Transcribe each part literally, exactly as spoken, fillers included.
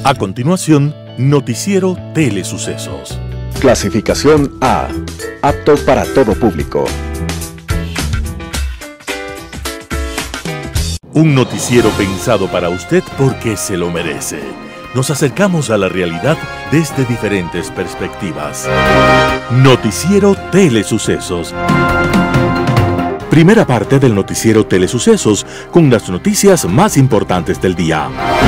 A continuación, Noticiero Telesucesos. Clasificación A. Apto para todo público. Un noticiero pensado para usted porque se lo merece. Nos acercamos a la realidad desde diferentes perspectivas. Noticiero Telesucesos. Primera parte del Noticiero Telesucesos, con las noticias más importantes del día.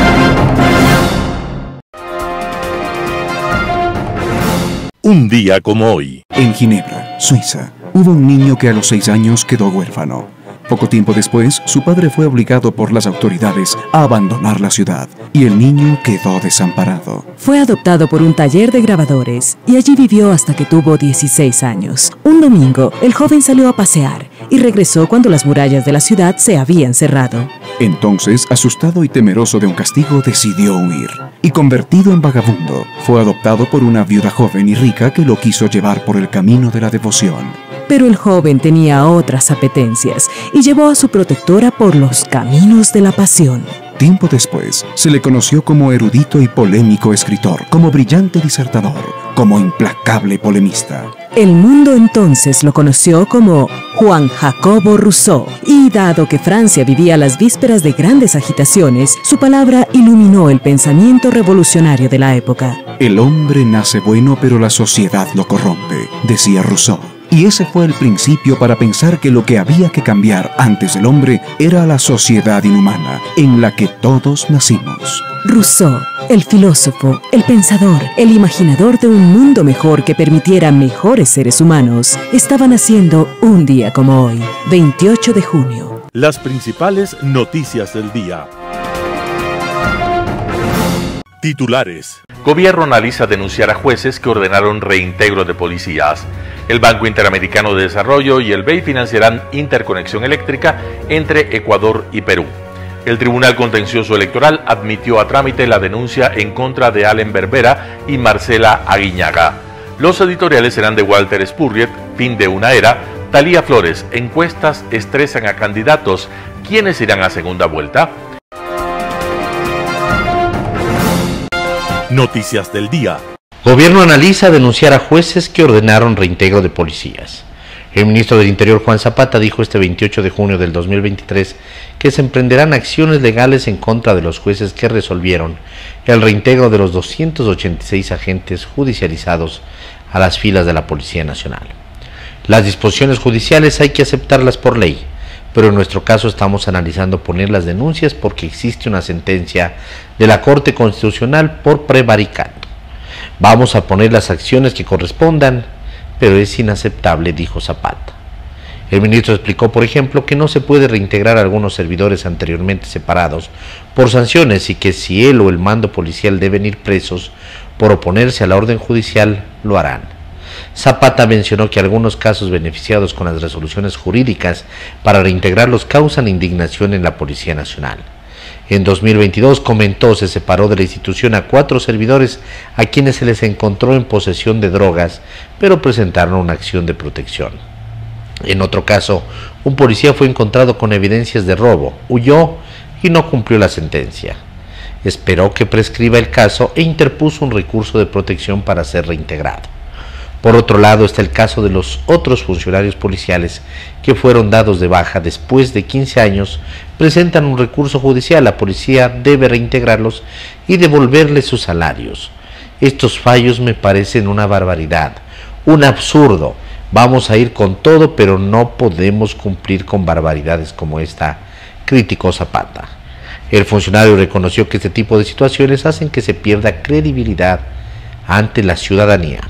Un día como hoy. En Ginebra, Suiza, hubo un niño que a los seis años quedó huérfano. Poco tiempo después, su padre fue obligado por las autoridades a abandonar la ciudad y el niño quedó desamparado. Fue adoptado por un taller de grabadores y allí vivió hasta que tuvo dieciséis años. Un domingo, el joven salió a pasear y regresó cuando las murallas de la ciudad se habían cerrado. Entonces, asustado y temeroso de un castigo, decidió huir. Y convertido en vagabundo, fue adoptado por una viuda joven y rica que lo quiso llevar por el camino de la devoción. Pero el joven tenía otras apetencias y llevó a su protectora por los caminos de la pasión. Tiempo después, se le conoció como erudito y polémico escritor, como brillante disertador, como implacable polemista. El mundo entonces lo conoció como Juan Jacobo Rousseau, y dado que Francia vivía las vísperas de grandes agitaciones, su palabra iluminó el pensamiento revolucionario de la época. El hombre nace bueno, pero la sociedad lo corrompe, decía Rousseau. Y ese fue el principio para pensar que lo que había que cambiar antes del hombre era la sociedad inhumana, en la que todos nacimos. Rousseau, el filósofo, el pensador, el imaginador de un mundo mejor que permitiera mejores seres humanos, estaba naciendo un día como hoy, veintiocho de junio. Las principales noticias del día. Titulares. Gobierno analiza denunciar a jueces que ordenaron reintegro de policías. El Banco Interamericano de Desarrollo y el B E I financiarán interconexión eléctrica entre Ecuador y Perú. El Tribunal Contencioso Electoral admitió a trámite la denuncia en contra de Allen Berbera y Marcela Aguiñaga. Los editoriales serán de Walter Spurrier, Fin de una era, Talía Flores, encuestas estresan a candidatos. ¿Quiénes irán a segunda vuelta? Noticias del día. Gobierno analiza denunciar a jueces que ordenaron reintegro de policías. El ministro del Interior, Juan Zapata, dijo este veintiocho de junio del dos mil veintitrés que se emprenderán acciones legales en contra de los jueces que resolvieron el reintegro de los doscientos ochenta y seis agentes judicializados a las filas de la Policía Nacional. Las disposiciones judiciales hay que aceptarlas por ley, pero en nuestro caso estamos analizando poner las denuncias porque existe una sentencia de la Corte Constitucional por prevaricando. Vamos a poner las acciones que correspondan, pero es inaceptable, dijo Zapata. El ministro explicó, por ejemplo, que no se puede reintegrar a algunos servidores anteriormente separados por sanciones y que si él o el mando policial deben ir presos por oponerse a la orden judicial, lo harán. Zapata mencionó que algunos casos beneficiados con las resoluciones jurídicas para reintegrarlos causan indignación en la Policía Nacional. En dos mil veintidós, comentó, se separó de la institución a cuatro servidores a quienes se les encontró en posesión de drogas, pero presentaron una acción de protección. En otro caso, un policía fue encontrado con evidencias de robo, huyó y no cumplió la sentencia. Esperó que prescriba el caso e interpuso un recurso de protección para ser reintegrado. Por otro lado está el caso de los otros funcionarios policiales que fueron dados de baja después de quince años, presentan un recurso judicial, la policía debe reintegrarlos y devolverles sus salarios. Estos fallos me parecen una barbaridad, un absurdo. Vamos a ir con todo, pero no podemos cumplir con barbaridades como esta, criticó Zapata. El funcionario reconoció que este tipo de situaciones hacen que se pierda credibilidad ante la ciudadanía.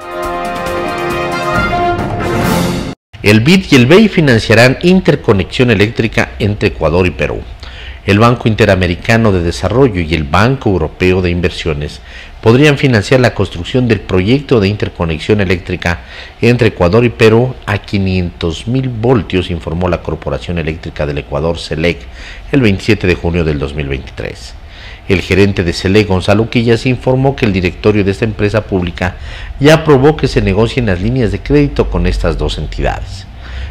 El B I D y el B E I financiarán interconexión eléctrica entre Ecuador y Perú. El Banco Interamericano de Desarrollo y el Banco Europeo de Inversiones podrían financiar la construcción del proyecto de interconexión eléctrica entre Ecuador y Perú a quinientos mil voltios, informó la Corporación Eléctrica del Ecuador, CELEC, el veintisiete de junio del dos mil veintitrés. El gerente de CELEC, Gonzalo Quillas, informó que el directorio de esta empresa pública ya aprobó que se negocien las líneas de crédito con estas dos entidades.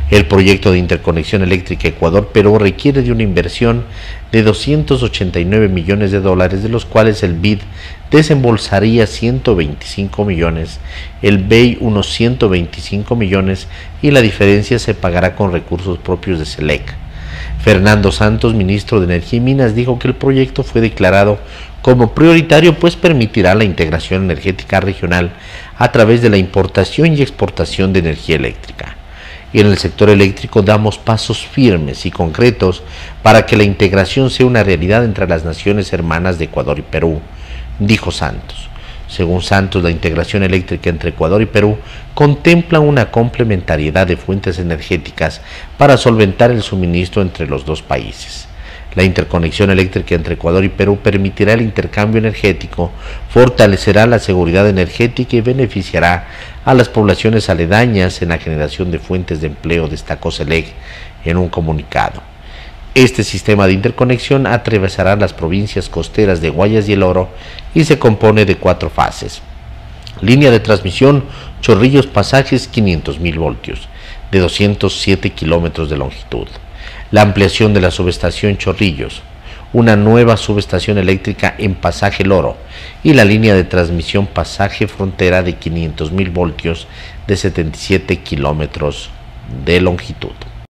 El proyecto de interconexión eléctrica Ecuador-Perú requiere de una inversión de doscientos ochenta y nueve millones de dólares, de los cuales el B I D desembolsaría ciento veinticinco millones, el B E I unos ciento veinticinco millones y la diferencia se pagará con recursos propios de SELEC. Fernando Santos, ministro de Energía y Minas, dijo que el proyecto fue declarado como prioritario, pues permitirá la integración energética regional a través de la importación y exportación de energía eléctrica. Y en el sector eléctrico damos pasos firmes y concretos para que la integración sea una realidad entre las naciones hermanas de Ecuador y Perú, dijo Santos. Según Santos, la integración eléctrica entre Ecuador y Perú contempla una complementariedad de fuentes energéticas para solventar el suministro entre los dos países. La interconexión eléctrica entre Ecuador y Perú permitirá el intercambio energético, fortalecerá la seguridad energética y beneficiará a las poblaciones aledañas en la generación de fuentes de empleo, destacó SELEC en un comunicado. Este sistema de interconexión atravesará las provincias costeras de Guayas y El Oro y se compone de cuatro fases. Línea de transmisión Chorrillos Pasajes quinientos mil voltios, de doscientos siete kilómetros de longitud. La ampliación de la subestación Chorrillos, una nueva subestación eléctrica en Pasaje El Oro y la línea de transmisión Pasaje Frontera de quinientos mil voltios de setenta y siete kilómetros de longitud.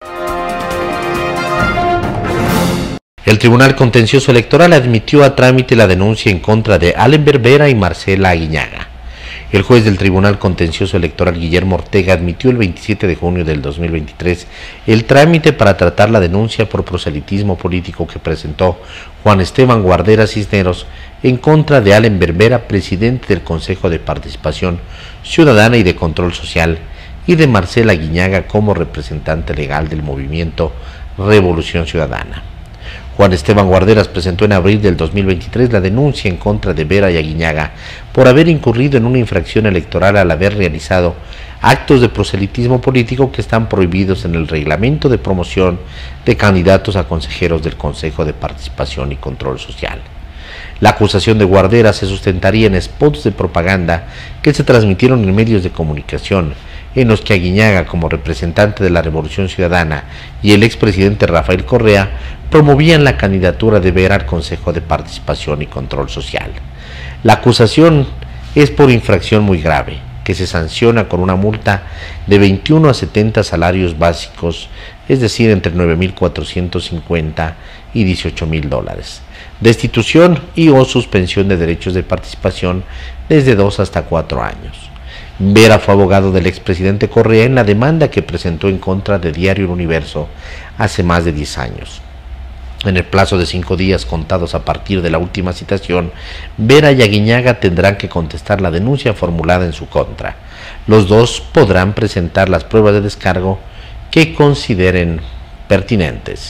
El Tribunal Contencioso Electoral admitió a trámite la denuncia en contra de Allen Berbera y Marcela Aguiñaga. El juez del Tribunal Contencioso Electoral, Guillermo Ortega, admitió el veintisiete de junio del dos mil veintitrés el trámite para tratar la denuncia por proselitismo político que presentó Juan Esteban Guardera Cisneros en contra de Allen Berbera, presidente del Consejo de Participación Ciudadana y de Control Social, y de Marcela Aguiñaga como representante legal del movimiento Revolución Ciudadana. Juan Esteban Guarderas presentó en abril del dos mil veintitrés la denuncia en contra de Vera y Aguiñaga por haber incurrido en una infracción electoral al haber realizado actos de proselitismo político que están prohibidos en el reglamento de promoción de candidatos a consejeros del Consejo de Participación y Control Social. La acusación de Guarderas se sustentaría en spots de propaganda que se transmitieron en medios de comunicación, en los que Aguiñaga, como representante de la Revolución Ciudadana, y el expresidente Rafael Correa promovían la candidatura de Vera al Consejo de Participación y Control Social. La acusación es por infracción muy grave, que se sanciona con una multa de veintiuno a setenta salarios básicos, es decir, entre nueve mil cuatrocientos cincuenta y dieciocho mil dólares, destitución y o suspensión de derechos de participación desde dos hasta cuatro años. Vera fue abogado del expresidente Correa en la demanda que presentó en contra de Diario El Universo hace más de diez años. En el plazo de cinco días contados a partir de la última citación, Vera y Aguiñaga tendrán que contestar la denuncia formulada en su contra. Los dos podrán presentar las pruebas de descargo que consideren pertinentes.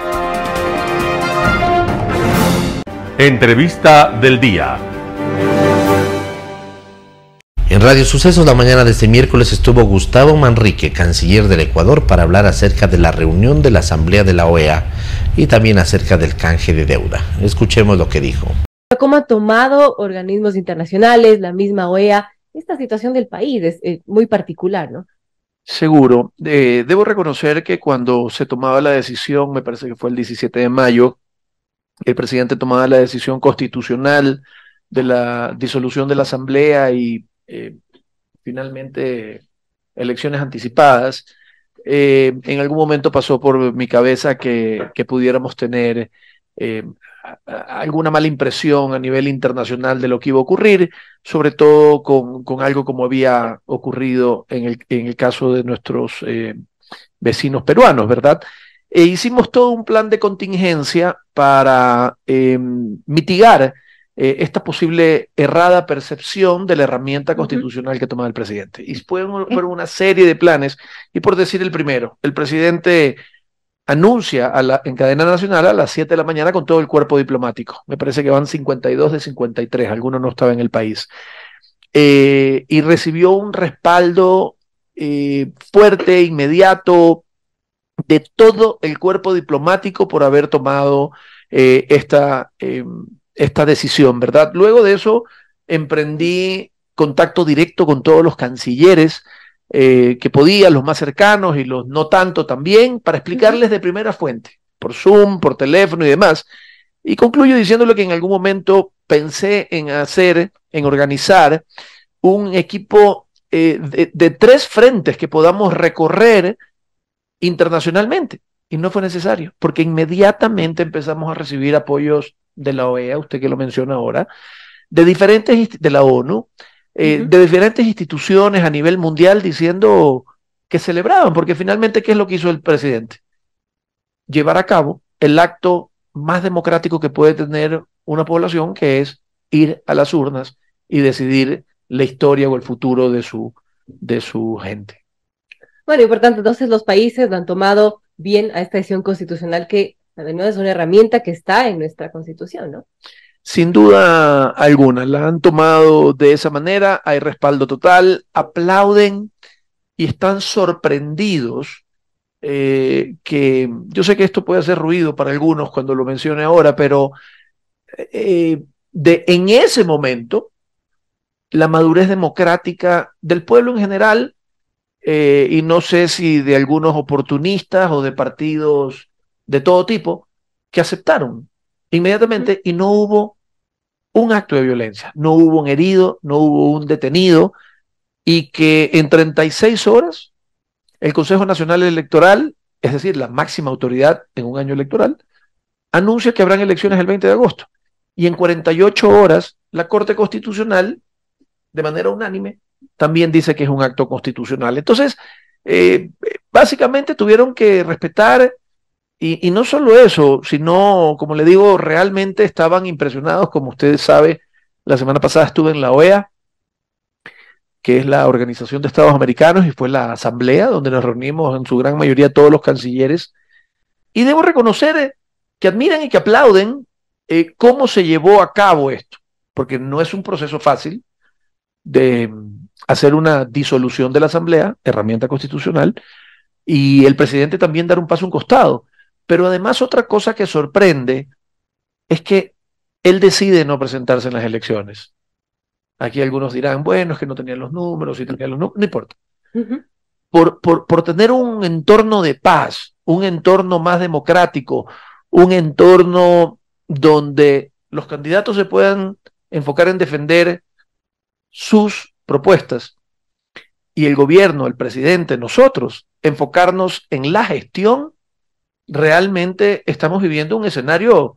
Entrevista del día. En Radio Sucesos la mañana de este miércoles estuvo Gustavo Manrique, canciller del Ecuador, para hablar acerca de la reunión de la Asamblea de la O E A y también acerca del canje de deuda. Escuchemos lo que dijo. ¿Cómo ha tomado organismos internacionales, la misma O E A, esta situación del país? Es, es muy particular, ¿no? Seguro. Eh, debo reconocer que cuando se tomaba la decisión, me parece que fue el diecisiete de mayo, el presidente tomaba la decisión constitucional de la disolución de la Asamblea y eh, finalmente elecciones anticipadas. Eh, en algún momento pasó por mi cabeza que, que pudiéramos tener eh, a, a alguna mala impresión a nivel internacional de lo que iba a ocurrir, sobre todo con, con algo como había ocurrido en el, en el caso de nuestros eh, vecinos peruanos, ¿verdad? E hicimos todo un plan de contingencia para eh, mitigar eh, esta posible errada percepción de la herramienta constitucional uh-huh. que tomaba el presidente. Y fueron, fueron una serie de planes, y por decir el primero, el presidente anuncia a la, en cadena nacional a las siete de la mañana con todo el cuerpo diplomático. Me parece que van cincuenta y dos de cincuenta y tres, algunos no estaban en el país. Eh, y recibió un respaldo eh, fuerte, inmediato, de todo el cuerpo diplomático por haber tomado eh, esta, eh, esta decisión, ¿verdad? Luego de eso emprendí contacto directo con todos los cancilleres eh, que podía, los más cercanos y los no tanto también, para explicarles de primera fuente, por Zoom, por teléfono y demás. Y concluyo diciéndole que en algún momento pensé en hacer, en organizar un equipo eh, de, de tres frentes que podamos recorrer internacionalmente. Y no fue necesario, porque inmediatamente empezamos a recibir apoyos de la O E A, usted que lo menciona ahora, de diferentes, de la ONU, eh, uh-huh. de diferentes instituciones a nivel mundial diciendo que celebraban, porque finalmente, ¿qué es lo que hizo el presidente? Llevar a cabo el acto más democrático que puede tener una población, que es ir a las urnas y decidir la historia o el futuro de su, de su gente. Bueno, y por tanto, entonces los países lo han tomado bien a esta decisión constitucional que, además, es una herramienta que está en nuestra Constitución, ¿no? Sin duda alguna, la han tomado de esa manera, hay respaldo total, aplauden y están sorprendidos, eh, que yo sé que esto puede hacer ruido para algunos cuando lo mencione ahora, pero eh, de, en ese momento, la madurez democrática del pueblo en general, eh, y no sé si de algunos oportunistas o de partidos de todo tipo, que aceptaron inmediatamente y no hubo un acto de violencia, no hubo un herido, no hubo un detenido, y que en treinta y seis horas el Consejo Nacional Electoral, es decir, la máxima autoridad en un año electoral, anuncia que habrán elecciones el veinte de agosto, y en cuarenta y ocho horas la Corte Constitucional, de manera unánime, también dice que es un acto constitucional. Entonces, eh, básicamente tuvieron que respetar. Y, y no solo eso, sino, como le digo, realmente estaban impresionados. Como ustedes saben, la semana pasada estuve en la O E A, que es la Organización de Estados Americanos, y fue la asamblea donde nos reunimos en su gran mayoría todos los cancilleres. Y debo reconocer eh, que admiran y que aplauden eh, cómo se llevó a cabo esto, porque no es un proceso fácil de hacer una disolución de la asamblea, herramienta constitucional, y el presidente también dar un paso a un costado. Pero además otra cosa que sorprende es que él decide no presentarse en las elecciones. Aquí algunos dirán, bueno, es que no tenían los números, si tenían los números, no importa. Uh-huh. Por, por, por tener un entorno de paz, un entorno más democrático, un entorno donde los candidatos se puedan enfocar en defender sus propuestas y el gobierno, el presidente, nosotros, enfocarnos en la gestión. Realmente estamos viviendo un escenario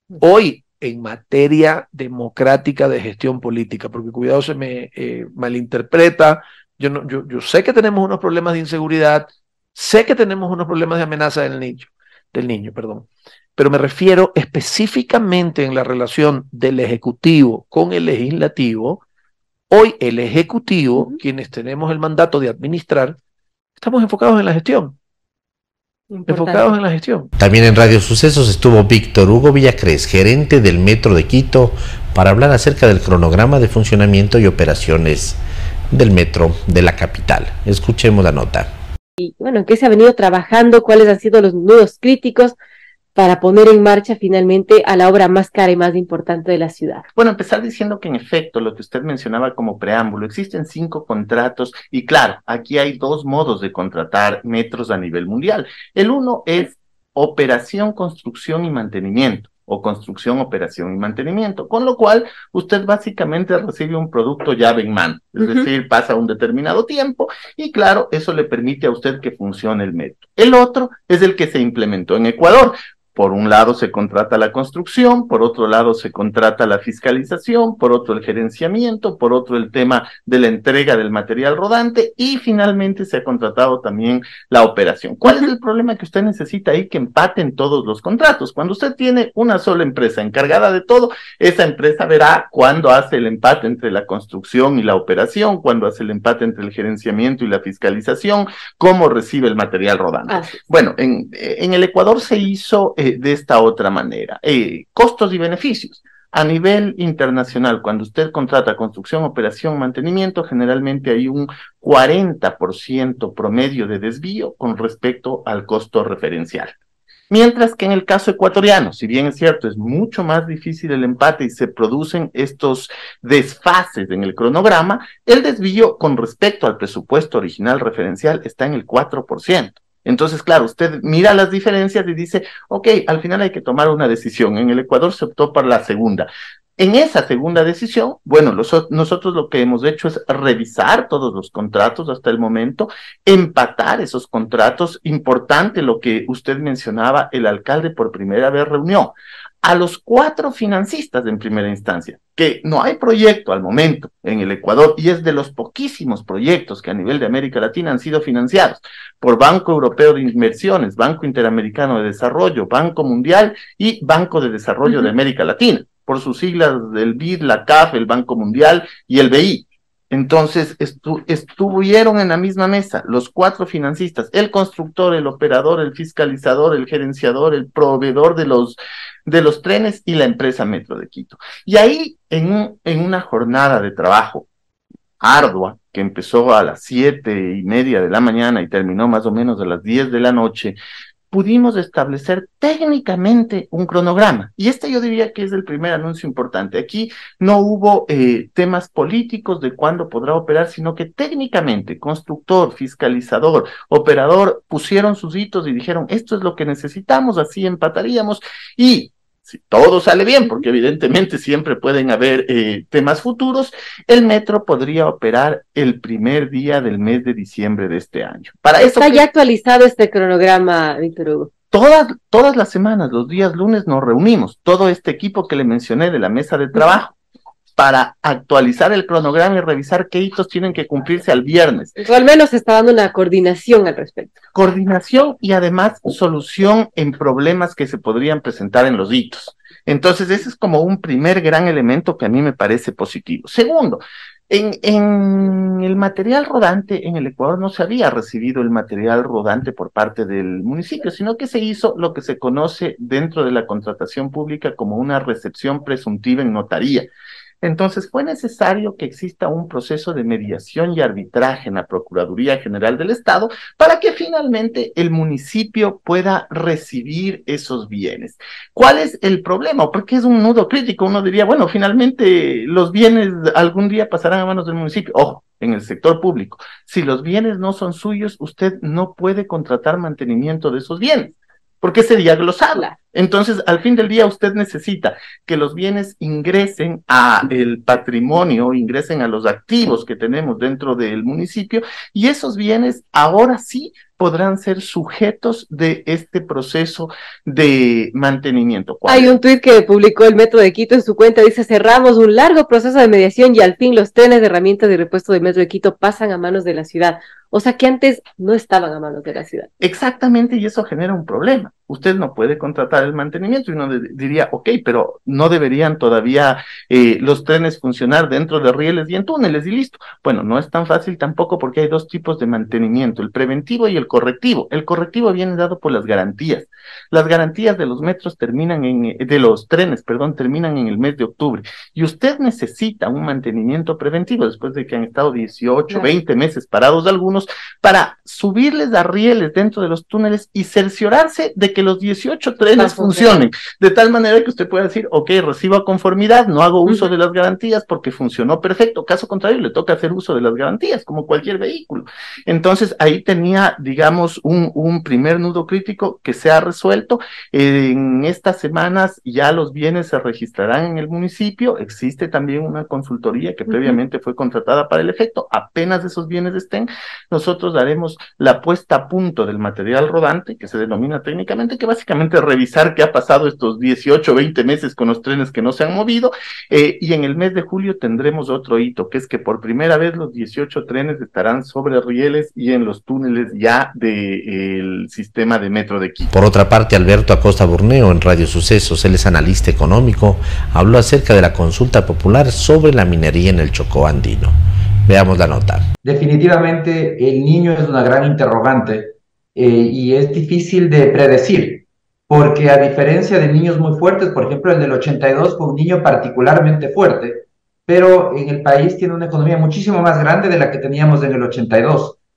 hoy en materia democrática de gestión política, porque cuidado se me eh, malinterpreta. Yo, no, yo, yo sé que tenemos unos problemas de inseguridad, sé que tenemos unos problemas de amenaza del niño, del niño, perdón, pero me refiero específicamente en la relación del Ejecutivo con el Legislativo. Hoy el Ejecutivo, uh-huh. quienes tenemos el mandato de administrar, estamos enfocados en la gestión. Importante. Enfocados en la gestión. También en Radio Sucesos estuvo Víctor Hugo Villacrés, gerente del Metro de Quito, para hablar acerca del cronograma de funcionamiento y operaciones del metro de la capital. Escuchemos la nota. Y bueno, ¿en qué se ha venido trabajando? ¿Cuáles han sido los nudos críticos para poner en marcha finalmente a la obra más cara y más importante de la ciudad? Bueno, empezar diciendo que en efecto, lo que usted mencionaba como preámbulo, existen cinco contratos y claro, aquí hay dos modos de contratar metros a nivel mundial. El uno es operación, construcción y mantenimiento, o construcción, operación y mantenimiento, con lo cual usted básicamente recibe un producto llave en mano, es uh-huh. decir, pasa un determinado tiempo y claro, eso le permite a usted que funcione el metro. El otro es el que se implementó en Ecuador. Por un lado se contrata la construcción, por otro lado se contrata la fiscalización, por otro el gerenciamiento, por otro el tema de la entrega del material rodante y finalmente se ha contratado también la operación. ¿Cuál es el problema que usted necesita ahí? Que empaten todos los contratos. Cuando usted tiene una sola empresa encargada de todo, esa empresa verá cuándo hace el empate entre la construcción y la operación, cuándo hace el empate entre el gerenciamiento y la fiscalización, cómo recibe el material rodante. Ah. Bueno, en, en el Ecuador se hizo de esta otra manera. Eh, costos y beneficios. A nivel internacional, cuando usted contrata construcción, operación, mantenimiento, generalmente hay un cuarenta por ciento promedio de desvío con respecto al costo referencial. Mientras que en el caso ecuatoriano, si bien es cierto, es mucho más difícil el empate y se producen estos desfases en el cronograma, el desvío con respecto al presupuesto original referencial está en el cuatro por ciento. Entonces, claro, usted mira las diferencias y dice, ok, al final hay que tomar una decisión. En el Ecuador se optó por la segunda. En esa segunda decisión, bueno, los, nosotros lo que hemos hecho es revisar todos los contratos hasta el momento, empatar esos contratos. Importante lo que usted mencionaba, el alcalde por primera vez reunió a los cuatro financistas en primera instancia, que no hay proyecto al momento en el Ecuador y es de los poquísimos proyectos que a nivel de América Latina han sido financiados por Banco Europeo de Inversiones, Banco Interamericano de Desarrollo, Banco Mundial y Banco de Desarrollo uh-huh. de América Latina, por sus siglas del B I D, la C A F, el Banco Mundial y el B I. Entonces estu estuvieron en la misma mesa los cuatro financistas, el constructor, el operador, el fiscalizador, el gerenciador, el proveedor de los, de los trenes y la empresa Metro de Quito. Y ahí, en, un, en una jornada de trabajo ardua, que empezó a las siete y media de la mañana y terminó más o menos a las diez de la noche, pudimos establecer técnicamente un cronograma. Y este yo diría que es el primer anuncio importante. Aquí no hubo eh, temas políticos de cuándo podrá operar, sino que técnicamente constructor, fiscalizador, operador pusieron sus hitos y dijeron, esto es lo que necesitamos, así empataríamos. Y si todo sale bien, porque evidentemente siempre pueden haber eh, temas futuros, el metro podría operar el primer día del mes de diciembre de este año. Para eso ¿Está que... ya actualizado este cronograma, Víctor Hugo? Todas, todas las semanas, los días lunes, nos reunimos, todo este equipo que le mencioné de la mesa de trabajo, para actualizar el cronograma y revisar qué hitos tienen que cumplirse al viernes. O al menos se está dando una coordinación al respecto. Coordinación y además solución en problemas que se podrían presentar en los hitos. Entonces ese es como un primer gran elemento que a mí me parece positivo. Segundo, en, en el material rodante, en el Ecuador no se había recibido el material rodante por parte del municipio, sino que se hizo lo que se conoce dentro de la contratación pública como una recepción presuntiva en notaría. Entonces fue necesario que exista un proceso de mediación y arbitraje en la Procuraduría General del Estado para que finalmente el municipio pueda recibir esos bienes. ¿Cuál es el problema? Porque es un nudo crítico. Uno diría, bueno, finalmente los bienes algún día pasarán a manos del municipio. Ojo, en el sector público, si los bienes no son suyos, usted no puede contratar mantenimiento de esos bienes, porque sería glosado. Entonces, al fin del día, usted necesita que los bienes ingresen a el patrimonio, ingresen a los activos que tenemos dentro del municipio, y esos bienes ahora sí podrán ser sujetos de este proceso de mantenimiento. Hay un tuit que publicó el Metro de Quito en su cuenta, dice, cerramos un largo proceso de mediación y al fin los trenes de herramientas de repuesto del Metro de Quito pasan a manos de la ciudad. O sea que antes no estaban a manos de la ciudad. Exactamente, y eso genera un problema. Usted no puede contratar el mantenimiento y uno diría, ok, pero no deberían todavía eh, los trenes funcionar dentro de rieles y en túneles y listo. Bueno, no es tan fácil tampoco porque hay dos tipos de mantenimiento, el preventivo y el correctivo. El correctivo viene dado por las garantías. Las garantías de los metros terminan en, de los trenes, perdón, terminan en el mes de octubre. Y usted necesita un mantenimiento preventivo después de que han estado dieciocho, veinte meses parados algunos para subirles a rieles dentro de los túneles y cerciorarse de que los dieciocho trenes funcionen, de tal manera que usted pueda decir, ok, recibo a conformidad, no hago uso uh-huh. de las garantías porque funcionó perfecto, caso contrario le toca hacer uso de las garantías, como cualquier vehículo. Entonces ahí tenía, digamos, un, un primer nudo crítico que se ha resuelto. En estas semanas ya los bienes se registrarán en el municipio, existe también una consultoría que uh-huh. previamente fue contratada para el efecto, apenas esos bienes estén, nosotros daremos la puesta a punto del material rodante, que se denomina técnicamente, que básicamente es revisar qué ha pasado estos dieciocho, veinte meses con los trenes que no se han movido, eh, y en el mes de julio tendremos otro hito, que es que por primera vez los dieciocho trenes estarán sobre rieles y en los túneles ya del sistema de Metro de Quito. Por otra parte, Alberto Acosta Burneo, en Radio Sucesos, él es analista económico, habló acerca de la consulta popular sobre la minería en el Chocó andino. Veamos la nota. Definitivamente el niño es una gran interrogante eh, y es difícil de predecir, porque a diferencia de niños muy fuertes, por ejemplo el del ochenta y dos fue un niño particularmente fuerte, pero en el país tiene una economía muchísimo más grande de la que teníamos en el ochenta y dos.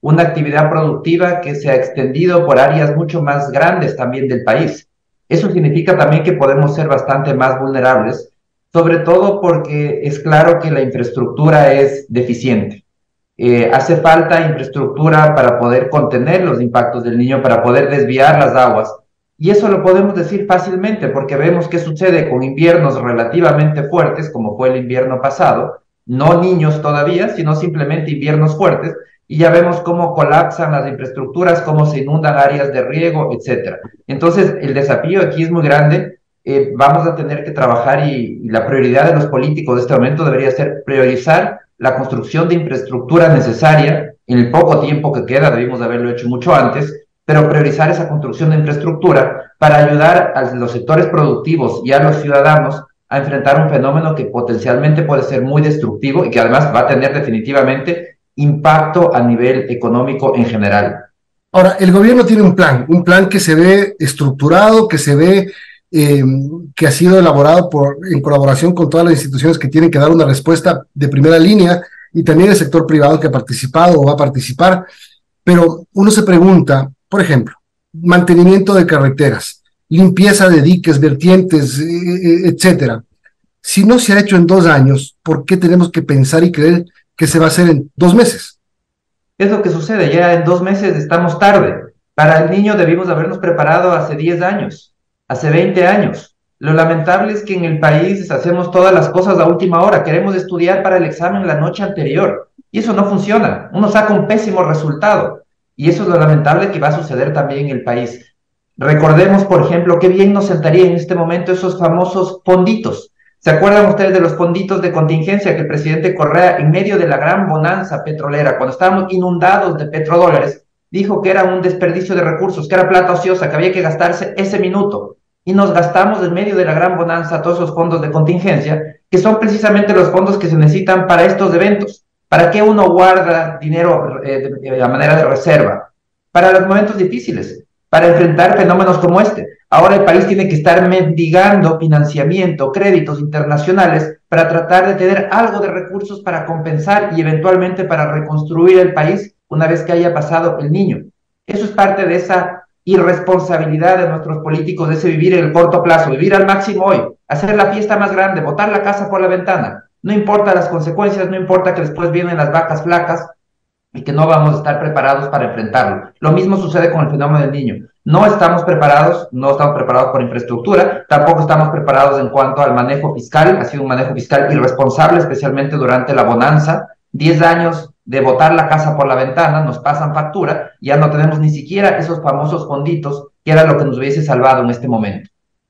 una actividad productiva que se ha extendido por áreas mucho más grandes también del país. Eso significa también que podemos ser bastante más vulnerables, sobre todo porque es claro que la infraestructura es deficiente. Eh, hace falta infraestructura para poder contener los impactos del Niño, para poder desviar las aguas. Y eso lo podemos decir fácilmente porque vemos qué sucede con inviernos relativamente fuertes, como fue el invierno pasado, no niños todavía, sino simplemente inviernos fuertes, y ya vemos cómo colapsan las infraestructuras, cómo se inundan áreas de riego, etcétera. Entonces, el desafío aquí es muy grande. Eh, vamos a tener que trabajar y, y la prioridad de los políticos de este momento debería ser priorizar la construcción de infraestructura necesaria en el poco tiempo que queda, debimos haberlo hecho mucho antes, pero priorizar esa construcción de infraestructura para ayudar a los sectores productivos y a los ciudadanos a enfrentar un fenómeno que potencialmente puede ser muy destructivo y que además va a tener definitivamente impacto a nivel económico en general. Ahora, el gobierno tiene un plan, un plan que se ve estructurado, que se ve eh, que ha sido elaborado por, en colaboración con todas las instituciones que tienen que dar una respuesta de primera línea y también el sector privado que ha participado o va a participar, pero uno se pregunta, por ejemplo, mantenimiento de carreteras, limpieza de diques, vertientes, eh, etcétera. Si no se ha hecho en dos años, ¿por qué tenemos que pensar y creer que se va a hacer en dos meses? Es lo que sucede, ya en dos meses estamos tarde. Para el Niño debimos habernos preparado hace diez años, hace veinte años. Lo lamentable es que en el país hacemos todas las cosas a última hora, queremos estudiar para el examen la noche anterior, y eso no funciona, uno saca un pésimo resultado, y eso es lo lamentable que va a suceder también en el país. Recordemos, por ejemplo, qué bien nos sentaría en este momento esos famosos fonditos. ¿Se acuerdan ustedes de los fonditos de contingencia que el presidente Correa, en medio de la gran bonanza petrolera, cuando estábamos inundados de petrodólares, dijo que era un desperdicio de recursos, que era plata ociosa, que había que gastarse ese minuto? Y nos gastamos en medio de la gran bonanza todos esos fondos de contingencia, que son precisamente los fondos que se necesitan para estos eventos. ¿Para qué uno guarda dinero eh, de, de, a manera de reserva? Para los momentos difíciles, para enfrentar fenómenos como este. Ahora el país tiene que estar mendigando financiamiento, créditos internacionales para tratar de tener algo de recursos para compensar y eventualmente para reconstruir el país una vez que haya pasado el Niño. Eso es parte de esa irresponsabilidad de nuestros políticos, de ese vivir en el corto plazo, vivir al máximo hoy, hacer la fiesta más grande, botar la casa por la ventana. No importa las consecuencias, no importa que después vienen las vacas flacas y que no vamos a estar preparados para enfrentarlo. Lo mismo sucede con el fenómeno del Niño. No estamos preparados, no estamos preparados por infraestructura, tampoco estamos preparados en cuanto al manejo fiscal. Ha sido un manejo fiscal irresponsable, especialmente durante la bonanza. Diez años de botar la casa por la ventana, nos pasan factura, ya no tenemos ni siquiera esos famosos fonditos, que era lo que nos hubiese salvado en este momento.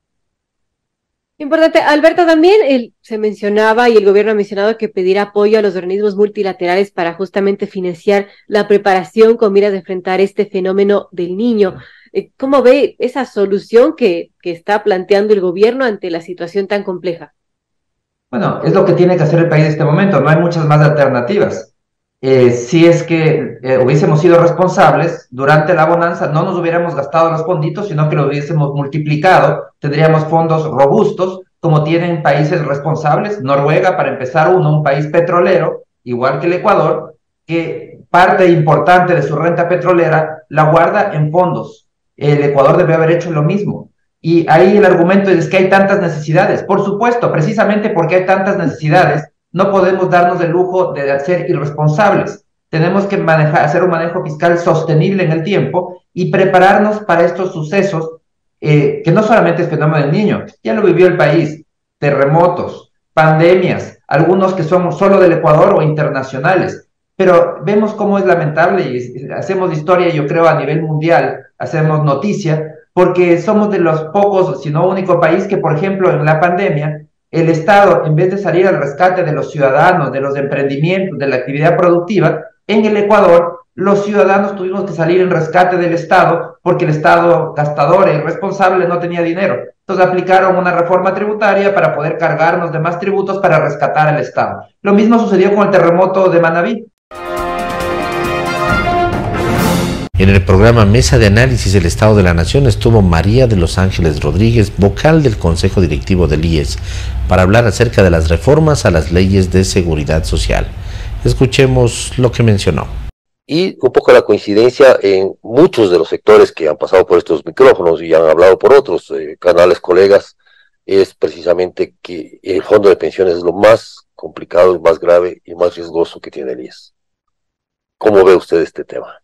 Importante, Alberto, también el, se mencionaba y el gobierno ha mencionado que pedirá apoyo a los organismos multilaterales para justamente financiar la preparación con miras de enfrentar este fenómeno del Niño. ¿Cómo ve esa solución que, que está planteando el gobierno ante la situación tan compleja? Bueno, es lo que tiene que hacer el país en este momento, no hay muchas más alternativas. Eh, si es que eh, hubiésemos sido responsables durante la bonanza, no nos hubiéramos gastado los fonditos, sino que lo hubiésemos multiplicado, tendríamos fondos robustos, como tienen países responsables. Noruega, para empezar, uno, un país petrolero, igual que el Ecuador, que parte importante de su renta petrolera la guarda en fondos. El Ecuador debe haber hecho lo mismo. Y ahí el argumento es que hay tantas necesidades. Por supuesto, precisamente porque hay tantas necesidades, no podemos darnos el lujo de ser irresponsables. Tenemos que manejar, hacer un manejo fiscal sostenible en el tiempo y prepararnos para estos sucesos, eh, que no solamente es fenómeno del Niño, ya lo vivió el país, terremotos, pandemias, algunos que son solo del Ecuador o internacionales, pero vemos cómo es lamentable y hacemos historia, yo creo, a nivel mundial, hacemos noticia, porque somos de los pocos, si no único país que, por ejemplo, en la pandemia, el Estado, en vez de salir al rescate de los ciudadanos, de los emprendimientos, de la actividad productiva, en el Ecuador, los ciudadanos tuvimos que salir en rescate del Estado porque el Estado gastador e irresponsable no tenía dinero. Entonces aplicaron una reforma tributaria para poder cargarnos de más tributos para rescatar al Estado. Lo mismo sucedió con el terremoto de Manabí. En el programa Mesa de Análisis del Estado de la Nación estuvo María de los Ángeles Rodríguez, vocal del Consejo Directivo del I E S, para hablar acerca de las reformas a las leyes de seguridad social. Escuchemos lo que mencionó. y un poco la coincidencia en muchos de los sectores que han pasado por estos micrófonos y han hablado por otros eh, canales, colegas, es precisamente que el fondo de pensiones es lo más complicado, el más grave y más riesgoso que tiene el I E S. ¿Cómo ve usted este tema?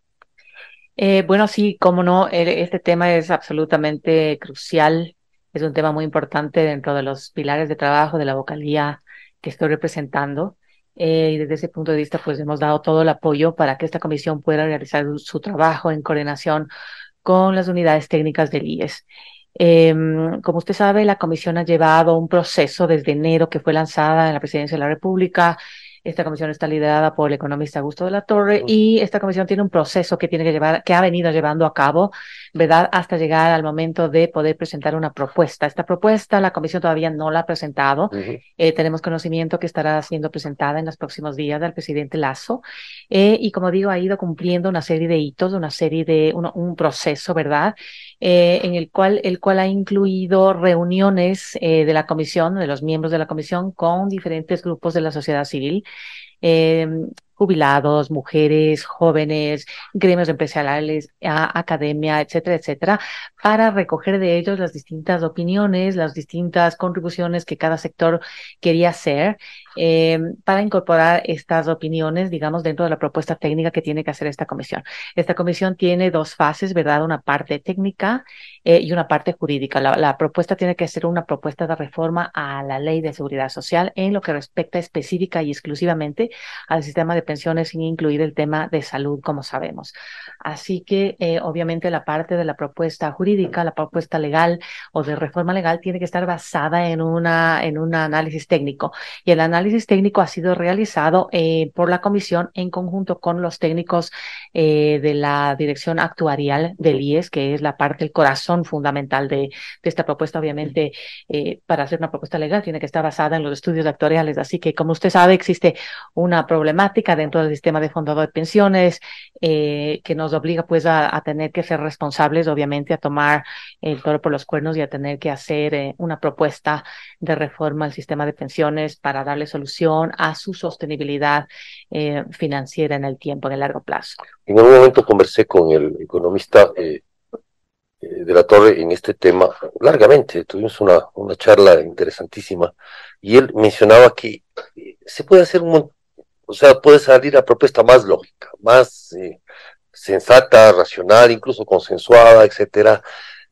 Eh, bueno, sí, cómo no, el- este tema es absolutamente crucial, es un tema muy importante dentro de los pilares de trabajo de la vocalía que estoy representando. Eh, y desde ese punto de vista, pues hemos dado todo el apoyo para que esta comisión pueda realizar su, su trabajo en coordinación con las unidades técnicas del I E S. Em, como usted sabe, la comisión ha llevado un proceso desde enero que fue lanzada en la Presidencia de la República. Esta comisión está liderada por el economista Augusto de la Torre y esta comisión tiene un proceso que tiene que llevar, que ha venido llevando a cabo, ¿verdad? Hasta llegar al momento de poder presentar una propuesta. Esta propuesta la comisión todavía no la ha presentado. Uh-huh. Eh, tenemos conocimiento que estará siendo presentada en los próximos días del presidente Lasso. Eh, y como digo, ha ido cumpliendo una serie de hitos, una serie de, un, un proceso, ¿verdad? Eh, en el cual, el cual ha incluido reuniones eh, de la comisión, de los miembros de la comisión, con diferentes grupos de la sociedad civil, eh, jubilados, mujeres, jóvenes, gremios empresariales, a, academia, etcétera, etcétera, para recoger de ellos las distintas opiniones, las distintas contribuciones que cada sector quería hacer, eh, para incorporar estas opiniones, digamos, dentro de la propuesta técnica que tiene que hacer esta comisión. Esta comisión tiene dos fases, ¿verdad? Una parte técnica eh, y una parte jurídica. La, la propuesta tiene que ser una propuesta de reforma a la Ley de Seguridad Social en lo que respecta específica y exclusivamente al sistema de pensiones, sin incluir el tema de salud, como sabemos. Así que, eh, obviamente, la parte de la propuesta jurídica, la propuesta legal o de reforma legal tiene que estar basada en, una, en un análisis técnico. Y el análisis técnico ha sido realizado eh, por la comisión en conjunto con los técnicos eh, de la Dirección Actuarial del I E S, que es la parte, el corazón fundamental de, de esta propuesta. Obviamente, eh, para hacer una propuesta legal tiene que estar basada en los estudios actuariales. Así que, como usted sabe, existe una problemática dentro del sistema de fondo de pensiones eh, que nos obliga pues a, a tener que ser responsables, obviamente, a tomar el toro por los cuernos y a tener que hacer eh, una propuesta de reforma al sistema de pensiones para darle solución a su sostenibilidad eh, financiera en el tiempo, en el largo plazo. En un momento conversé con el economista eh, eh, de la Torre en este tema largamente, tuvimos una, una charla interesantísima y él mencionaba que eh, se puede hacer un, o sea, puede salir la propuesta más lógica, más eh, sensata, racional, incluso consensuada, etcétera.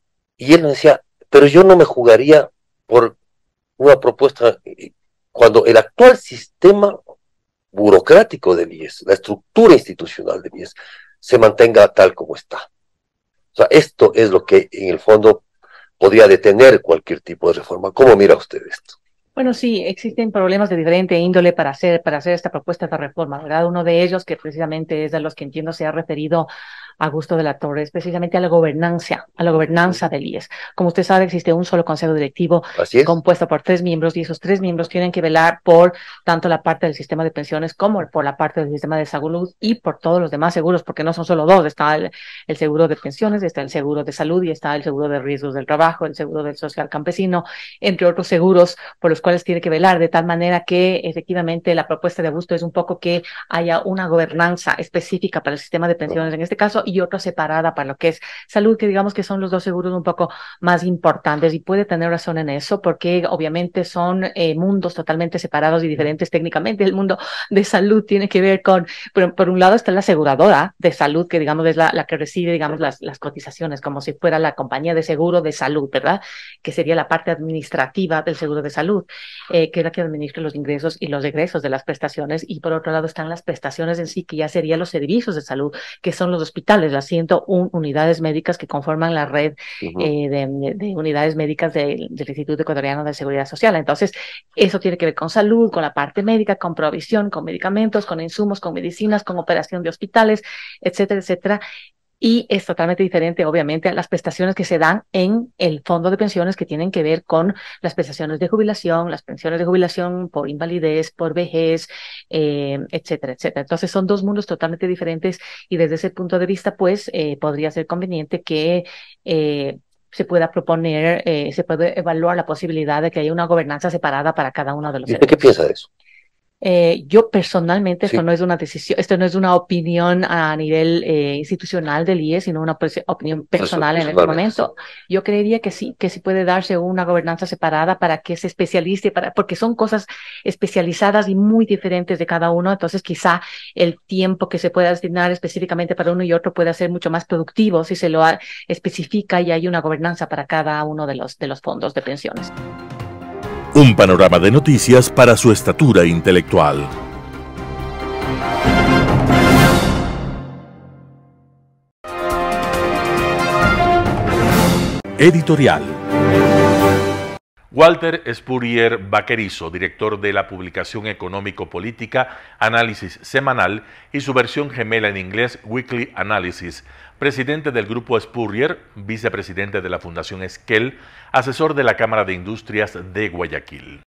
Y él me decía, pero yo no me jugaría por una propuesta eh, cuando el actual sistema burocrático del I E S, la estructura institucional del I E S, se mantenga tal como está. O sea, esto es lo que en el fondo podría detener cualquier tipo de reforma. ¿Cómo mira usted esto? Bueno, sí, existen problemas de diferente índole para hacer, para hacer esta propuesta de reforma, ¿verdad? Uno de ellos, que precisamente es de los que entiendo se ha referido Augusto de la Torre, es precisamente a la gobernanza, a la gobernanza del I E S. Como usted sabe, existe un solo consejo directivo compuesto por tres miembros y esos tres miembros tienen que velar por tanto la parte del sistema de pensiones como por la parte del sistema de salud y por todos los demás seguros, porque no son solo dos, está el, el seguro de pensiones, está el seguro de salud y está el seguro de riesgos del trabajo, el seguro del social campesino, entre otros seguros por los cuales tiene que velar, de tal manera que efectivamente la propuesta de Augusto es un poco que haya una gobernanza específica para el sistema de pensiones en este caso y otra separada para lo que es salud, que digamos que son los dos seguros un poco más importantes, y puede tener razón en eso porque obviamente son eh, mundos totalmente separados y diferentes técnicamente. El mundo de salud tiene que ver con, por, por un lado está la aseguradora de salud, que digamos es la, la que recibe digamos las, las cotizaciones, como si fuera la compañía de seguro de salud, ¿verdad? Que sería la parte administrativa del seguro de salud. Eh, que es la que administra los ingresos y los egresos de las prestaciones, y por otro lado están las prestaciones en sí, que ya serían los servicios de salud, que son los hospitales, las ciento una unidades médicas que conforman la red uh-huh. eh, de, de unidades médicas de, del Instituto Ecuatoriano de Seguridad Social. Entonces, eso tiene que ver con salud, con la parte médica, con provisión, con medicamentos, con insumos, con medicinas, con operación de hospitales, etcétera, etcétera. Y es totalmente diferente, obviamente, a las prestaciones que se dan en el fondo de pensiones, que tienen que ver con las prestaciones de jubilación, las pensiones de jubilación por invalidez, por vejez, eh, etcétera, etcétera. Entonces son dos mundos totalmente diferentes y desde ese punto de vista, pues, eh, podría ser conveniente que eh, se pueda proponer, eh, se puede evaluar la posibilidad de que haya una gobernanza separada para cada uno de los ¿Y usted qué piensa de eso? Eh, yo personalmente, Sí. esto no es una decisión, esto no es una opinión a nivel eh, institucional del I E, sino una pues, opinión personal en este personalmente. momento. Yo creería que sí, que sí puede darse una gobernanza separada para que se especialice, para, porque son cosas especializadas y muy diferentes de cada uno. Entonces, quizá el tiempo que se pueda destinar específicamente para uno y otro pueda ser mucho más productivo si se lo ha- especifica y hay una gobernanza para cada uno de los, de los fondos de pensiones. Un panorama de noticias para su estatura intelectual. Editorial. Walter Spurrier Vaquerizo, director de la publicación económico-política Análisis Semanal y su versión gemela en inglés Weekly Analysis, presidente del Grupo Spurrier, vicepresidente de la Fundación Esquel, asesor de la Cámara de Industrias de Guayaquil.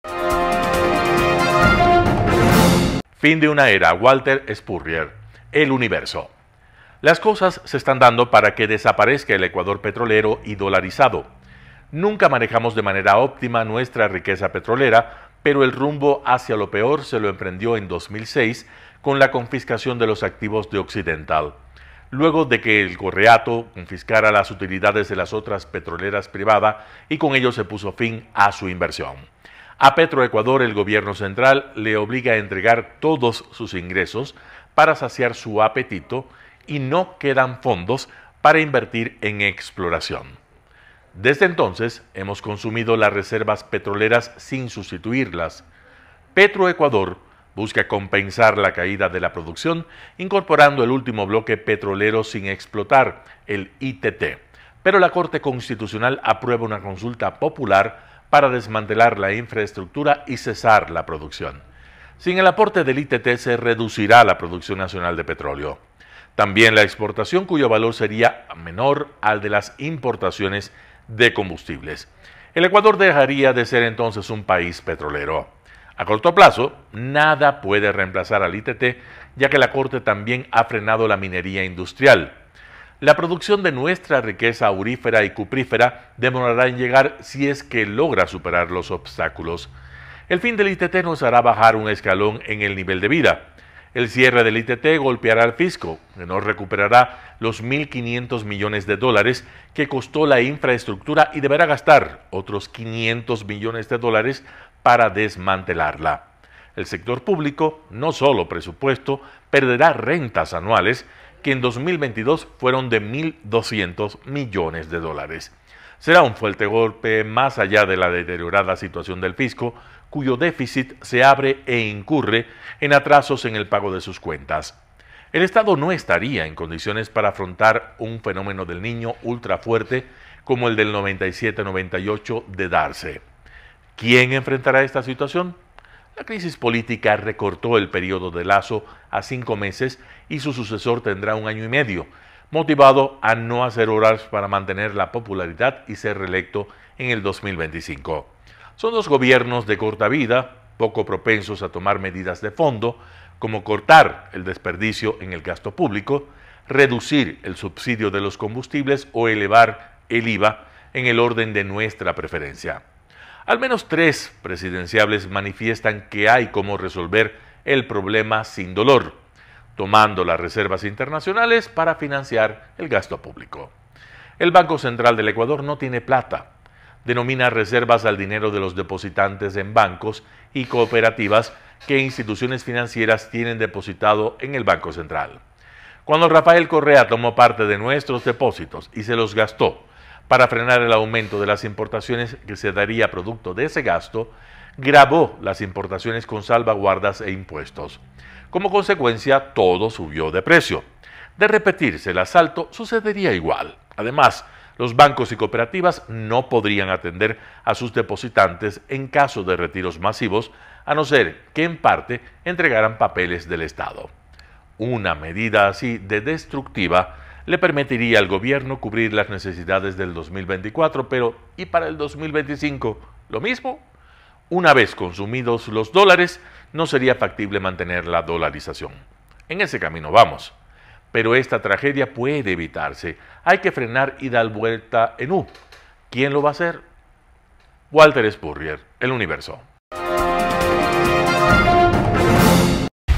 Fin de una era, Walter Spurrier, El Universo. Las cosas se están dando para que desaparezca el Ecuador petrolero y dolarizado. Nunca manejamos de manera óptima nuestra riqueza petrolera, pero el rumbo hacia lo peor se lo emprendió en dos mil seis con la confiscación de los activos de Occidental, luego de que el Correato confiscara las utilidades de las otras petroleras privadas y con ello se puso fin a su inversión. A Petroecuador el gobierno central le obliga a entregar todos sus ingresos para saciar su apetito y no quedan fondos para invertir en exploración. Desde entonces hemos consumido las reservas petroleras sin sustituirlas. Petroecuador busca compensar la caída de la producción incorporando el último bloque petrolero sin explotar, el I T T. Pero la Corte Constitucional aprueba una consulta popular para desmantelar la infraestructura y cesar la producción. Sin el aporte del I T T se reducirá la producción nacional de petróleo. También la exportación, cuyo valor sería menor al de las importaciones de combustibles. El Ecuador dejaría de ser entonces un país petrolero. A corto plazo, nada puede reemplazar al I T T, ya que la Corte también ha frenado la minería industrial. La producción de nuestra riqueza aurífera y cuprífera demorará en llegar si es que logra superar los obstáculos. El fin del I T T nos hará bajar un escalón en el nivel de vida. El cierre del I T T golpeará al fisco, que no recuperará los mil quinientos millones de dólares que costó la infraestructura y deberá gastar otros quinientos millones de dólares para desmantelarla. El sector público, no solo presupuesto, perderá rentas anuales que en dos mil veintidós fueron de mil doscientos millones de dólares. Será un fuerte golpe más allá de la deteriorada situación del fisco, cuyo déficit se abre e incurre en atrasos en el pago de sus cuentas. El Estado no estaría en condiciones para afrontar un fenómeno del Niño ultra fuerte como el del noventa y siete noventa y ocho de darse. ¿Quién enfrentará esta situación? La crisis política recortó el periodo de Lazo a cinco meses y su sucesor tendrá un año y medio, motivado a no hacer horas para mantener la popularidad y ser reelecto en el dos mil veinticinco. Son dos gobiernos de corta vida, poco propensos a tomar medidas de fondo, como cortar el desperdicio en el gasto público, reducir el subsidio de los combustibles o elevar el I V A en el orden de nuestra preferencia. Al menos tres presidenciables manifiestan que hay cómo resolver el problema sin dolor, tomando las reservas internacionales para financiar el gasto público. El Banco Central del Ecuador no tiene plata. Denomina reservas al dinero de los depositantes en bancos y cooperativas que instituciones financieras tienen depositado en el Banco Central. Cuando Rafael Correa tomó parte de nuestros depósitos y se los gastó para frenar el aumento de las importaciones que se daría producto de ese gasto, gravó las importaciones con salvaguardas e impuestos. Como consecuencia, todo subió de precio. De repetirse el asalto, sucedería igual. Además, los bancos y cooperativas no podrían atender a sus depositantes en caso de retiros masivos, a no ser que en parte entregaran papeles del Estado. Una medida así de destructiva le permitiría al gobierno cubrir las necesidades del dos mil veinticuatro, pero ¿y para el dos mil veinticinco lo mismo? Una vez consumidos los dólares, no sería factible mantener la dolarización. En ese camino vamos. Pero esta tragedia puede evitarse. Hay que frenar y dar vuelta en U. ¿Quién lo va a hacer? Walter Spurrier, El Universo.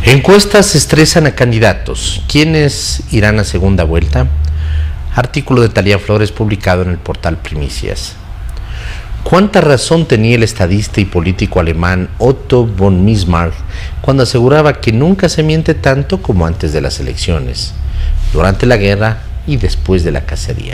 Encuestas estresan a candidatos. ¿Quiénes irán a segunda vuelta? Artículo de Talía Flores publicado en el portal Primicias. ¿Cuánta razón tenía el estadista y político alemán Otto von Bismarck cuando aseguraba que nunca se miente tanto como antes de las elecciones, durante la guerra y después de la cacería?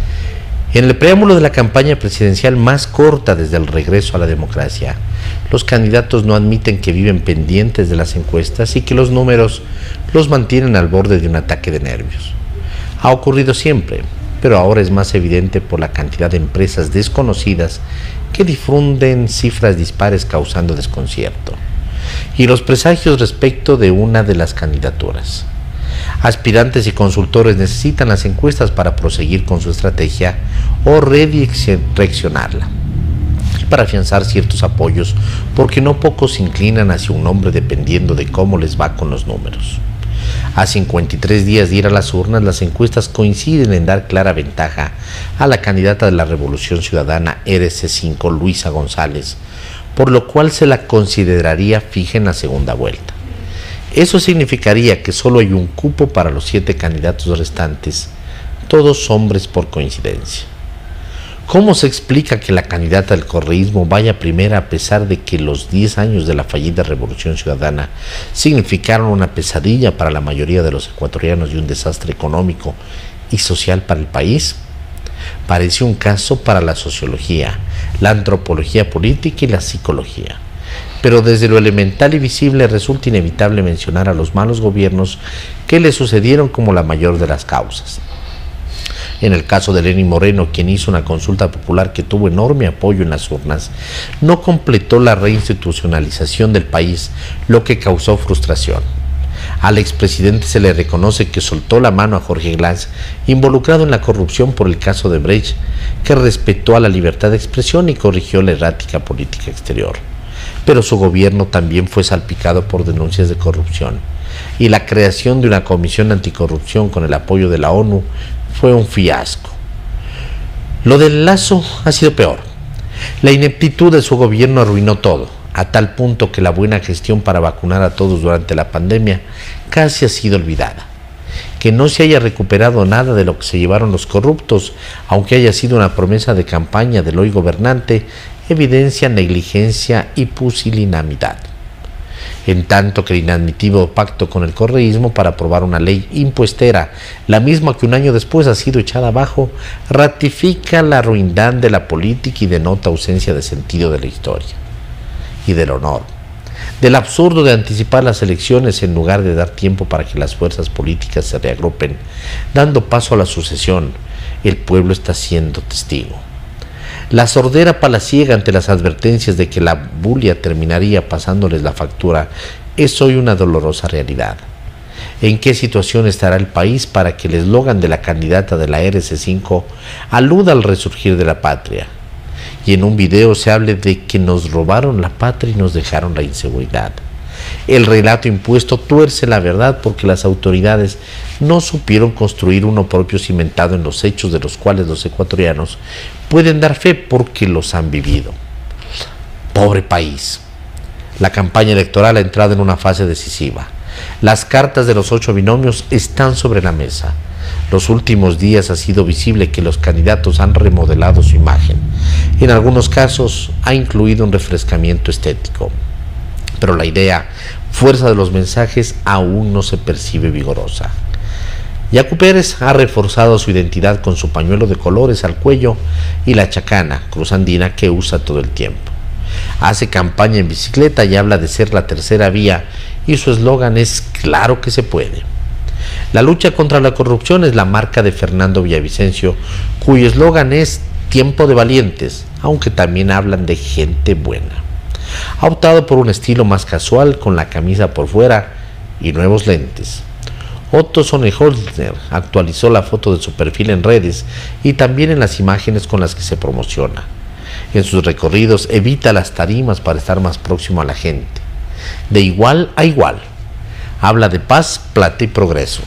En el preámbulo de la campaña presidencial más corta desde el regreso a la democracia, los candidatos no admiten que viven pendientes de las encuestas y que los números los mantienen al borde de un ataque de nervios. Ha ocurrido siempre, pero ahora es más evidente por la cantidad de empresas desconocidas que difunden cifras dispares causando desconcierto, y los presagios respecto de una de las candidaturas. Aspirantes y consultores necesitan las encuestas para proseguir con su estrategia o redireccionarla, y para afianzar ciertos apoyos, porque no pocos se inclinan hacia un nombre dependiendo de cómo les va con los números. A cincuenta y tres días de ir a las urnas, las encuestas coinciden en dar clara ventaja a la candidata de la Revolución Ciudadana R C cinco, Luisa González, por lo cual se la consideraría fija en la segunda vuelta. Eso significaría que solo hay un cupo para los siete candidatos restantes, todos hombres por coincidencia. ¿Cómo se explica que la candidata del correísmo vaya primera a pesar de que los diez años de la fallida Revolución Ciudadana significaron una pesadilla para la mayoría de los ecuatorianos y un desastre económico y social para el país? Parece un caso para la sociología, la antropología política y la psicología. Pero desde lo elemental y visible resulta inevitable mencionar a los malos gobiernos que le sucedieron como la mayor de las causas. En el caso de Lenín Moreno, quien hizo una consulta popular que tuvo enorme apoyo en las urnas, no completó la reinstitucionalización del país, lo que causó frustración. Al expresidente se le reconoce que soltó la mano a Jorge Glass, involucrado en la corrupción por el caso de Brecht, que respetó a la libertad de expresión y corrigió la errática política exterior. Pero su gobierno también fue salpicado por denuncias de corrupción, y la creación de una comisión anticorrupción con el apoyo de la ONU fue un fiasco. Lo del Lazo ha sido peor. La ineptitud de su gobierno arruinó todo, a tal punto que la buena gestión para vacunar a todos durante la pandemia casi ha sido olvidada. Que no se haya recuperado nada de lo que se llevaron los corruptos, aunque haya sido una promesa de campaña del hoy gobernante, evidencia negligencia y pusilanimidad. En tanto que el inadmitido pacto con el correísmo para aprobar una ley impuestera, la misma que un año después ha sido echada abajo, ratifica la ruindad de la política y denota ausencia de sentido de la historia y del honor. Del absurdo de anticipar las elecciones en lugar de dar tiempo para que las fuerzas políticas se reagrupen, dando paso a la sucesión, el pueblo está siendo testigo. La sordera palaciega ante las advertencias de que la bulia terminaría pasándoles la factura es hoy una dolorosa realidad. ¿En qué situación estará el país para que el eslogan de la candidata de la R C cinco aluda al resurgir de la patria? Y en un video se hable de que nos robaron la patria y nos dejaron la inseguridad. El relato impuesto tuerce la verdad porque las autoridades no supieron construir uno propio cimentado en los hechos de los cuales los ecuatorianos pueden dar fe porque los han vivido. Pobre país. La campaña electoral ha entrado en una fase decisiva. Las cartas de los ocho binomios están sobre la mesa. Los últimos días ha sido visible que los candidatos han remodelado su imagen. En algunos casos ha incluido un refrescamiento estético. Pero la idea, fuerza de los mensajes, aún no se percibe vigorosa. Yacu Pérez ha reforzado su identidad con su pañuelo de colores al cuello y la chacana, cruz andina, que usa todo el tiempo. Hace campaña en bicicleta y habla de ser la tercera vía, y su eslogan es "Claro que se puede". La lucha contra la corrupción es la marca de Fernando Villavicencio, cuyo eslogan es "Tiempo de valientes", aunque también hablan de gente buena. Ha optado por un estilo más casual, con la camisa por fuera y nuevos lentes. Otto Sonnenholzner actualizó la foto de su perfil en redes y también en las imágenes con las que se promociona. En sus recorridos evita las tarimas para estar más próximo a la gente. De igual a igual. Habla de paz, plata y progreso.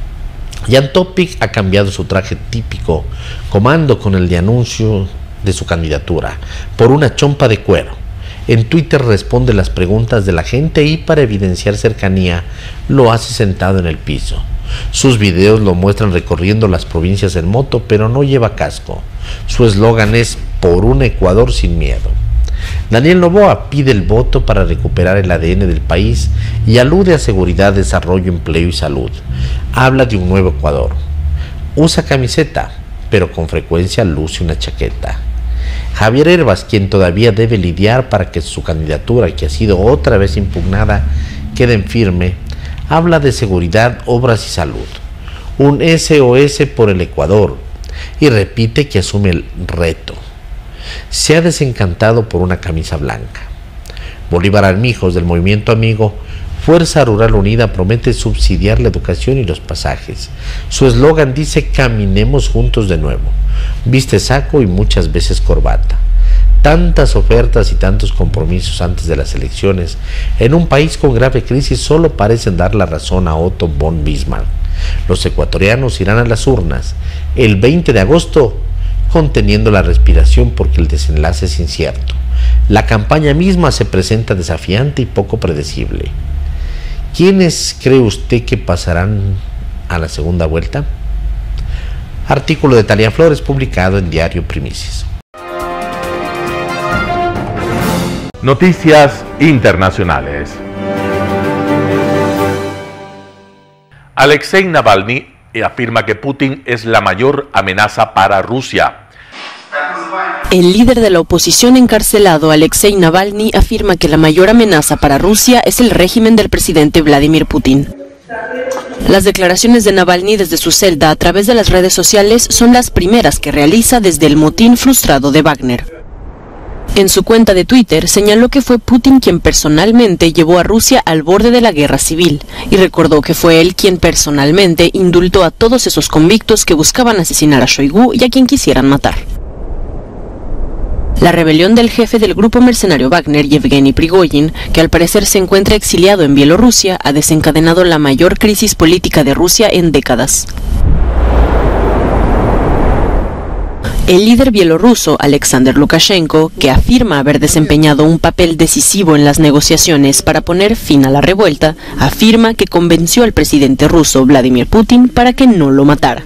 Jan Topic ha cambiado su traje típico comando con el de anuncio de su candidatura por una chompa de cuero. En Twitter responde las preguntas de la gente y para evidenciar cercanía lo hace sentado en el piso. Sus videos lo muestran recorriendo las provincias en moto, pero no lleva casco. Su eslogan es "Por un Ecuador sin miedo". Daniel Noboa pide el voto para recuperar el A D N del país y alude a seguridad, desarrollo, empleo y salud. Habla de un nuevo Ecuador. Usa camiseta, pero con frecuencia luce una chaqueta. Javier Hervas, quien todavía debe lidiar para que su candidatura, que ha sido otra vez impugnada, quede en firme, habla de seguridad, obras y salud. Un S O S por el Ecuador, y repite que asume el reto. Se ha desencantado por una camisa blanca. Bolívar Armijos, del Movimiento Amigo, Fuerza Rural Unida, promete subsidiar la educación y los pasajes. Su eslogan dice "Caminemos juntos de nuevo". Viste saco y muchas veces corbata. Tantas ofertas y tantos compromisos antes de las elecciones, en un país con grave crisis, solo parecen dar la razón a Otto von Bismarck. Los ecuatorianos irán a las urnas el veinte de agosto conteniendo la respiración porque el desenlace es incierto. La campaña misma se presenta desafiante y poco predecible. ¿Quiénes cree usted que pasarán a la segunda vuelta? Artículo de Talia Flores publicado en Diario Primicias. Noticias internacionales. Alexei Navalny afirma que Putin es la mayor amenaza para Rusia. El líder de la oposición encarcelado, Alexei Navalny, afirma que la mayor amenaza para Rusia es el régimen del presidente Vladimir Putin. Las declaraciones de Navalny desde su celda a través de las redes sociales son las primeras que realiza desde el motín frustrado de Wagner. En su cuenta de Twitter señaló que fue Putin quien personalmente llevó a Rusia al borde de la guerra civil y recordó que fue él quien personalmente indultó a todos esos convictos que buscaban asesinar a Shoigu y a quien quisieran matar. La rebelión del jefe del grupo mercenario Wagner, Yevgeny Prigozhin, que al parecer se encuentra exiliado en Bielorrusia, ha desencadenado la mayor crisis política de Rusia en décadas. El líder bielorruso, Alexander Lukashenko, que afirma haber desempeñado un papel decisivo en las negociaciones para poner fin a la revuelta, afirma que convenció al presidente ruso Vladimir Putin para que no lo matara.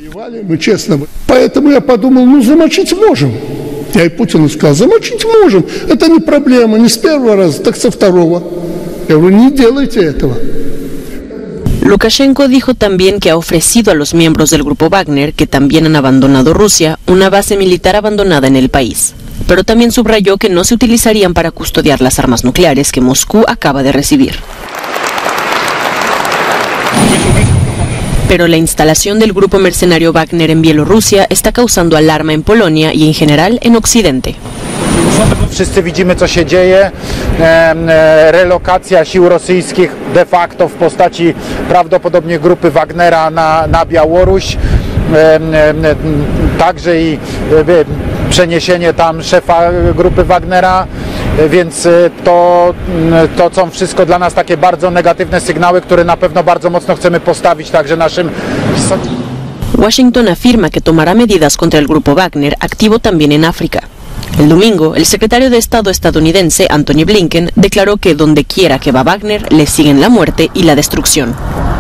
Я и Путину сказал: замочить можем, это не проблема, не с первого раза, так со второго. Я говорю, не делайте этого. Lukashenko dijo también que ha ofrecido a los miembros del grupo Wagner, que también han abandonado Rusia, una base militar abandonada en el país. Pero también subrayó que no se utilizarían para custodiar las armas nucleares que Moscú acaba de recibir. Pero la instalación del grupo mercenario Wagner en Bielorrusia está causando alarma en Polonia y en general en Occidente. Wszyscy widzimy, co się dzieje. Relokacja sił rosyjskich de facto w postaci prawdopodobnie grupy Wagnera na, na Białoruś. Także i przeniesienie tam szefa grupy Wagnera, więc to, to są wszystko dla nas takie bardzo negatywne sygnały, które na pewno bardzo mocno chcemy postawić także naszym... Washington afirma que tomará medidas contra el grupo Wagner, activo también en África. El domingo, el secretario de Estado estadounidense, Antony Blinken, declaró que donde quiera que va Wagner, le siguen la muerte y la destrucción.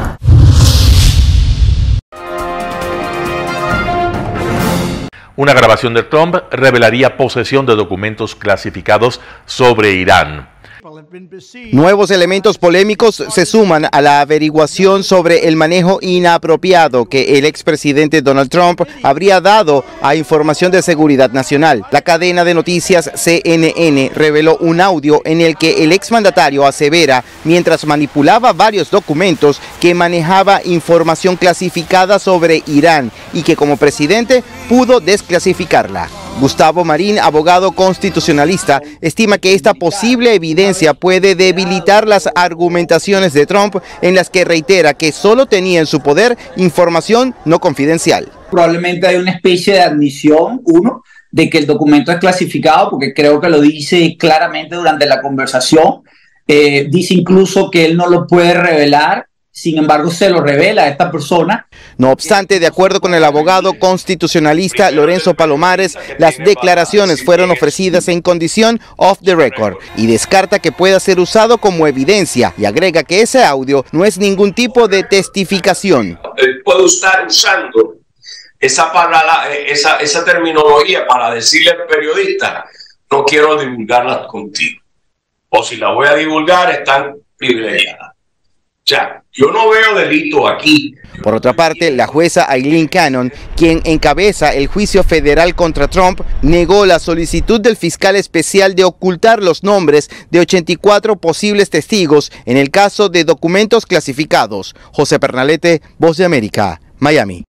Una grabación de Trump revelaría posesión de documentos clasificados sobre Irán. Nuevos elementos polémicos se suman a la averiguación sobre el manejo inapropiado que el expresidente Donald Trump habría dado a información de seguridad nacional. La cadena de noticias C N N reveló un audio en el que el exmandatario asevera, mientras manipulaba varios documentos, que manejaba información clasificada sobre Irán y que como presidente pudo desclasificarla. Gustavo Marín, abogado constitucionalista, estima que esta posible evidencia puede debilitar las argumentaciones de Trump, en las que reitera que solo tenía en su poder información no confidencial. Probablemente hay una especie de admisión, uno, de que el documento es clasificado, porque creo que lo dice claramente durante la conversación. Eh, dice incluso que él no lo puede revelar sin embargo se lo revela a esta persona. No obstante, de acuerdo con el abogado constitucionalista Lorenzo Palomares, las declaraciones fueron ofrecidas en condición off the record y descarta que pueda ser usado como evidencia y agrega que ese audio no es ningún tipo de testificación. Puedo estar usando esa, palabra, esa, esa terminología para decirle al periodista, no quiero divulgarla contigo. O si la voy a divulgar, están privilegiadas. O sea, yo no veo delito aquí. Por otra parte, la jueza Aileen Cannon, quien encabeza el juicio federal contra Trump, negó la solicitud del fiscal especial de ocultar los nombres de ochenta y cuatro posibles testigos en el caso de documentos clasificados. José Pernalete, Voz de América, Miami.